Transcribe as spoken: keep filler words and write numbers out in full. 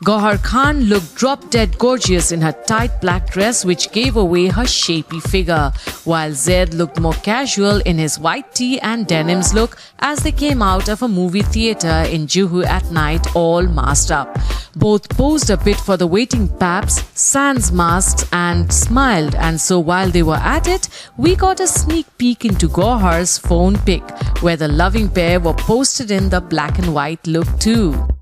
Gauhar Khan looked drop-dead gorgeous in her tight black dress which gave away her shapely figure, while Zaid looked more casual in his white tee and denims look as they came out of a movie theatre in Juhu at night all masked up. Both posed a bit for the waiting paps, sans masks and smiled, and so while they were at it, we got a sneak peek into Gauhar's phone pic, where the loving pair were posted in the black and white look too.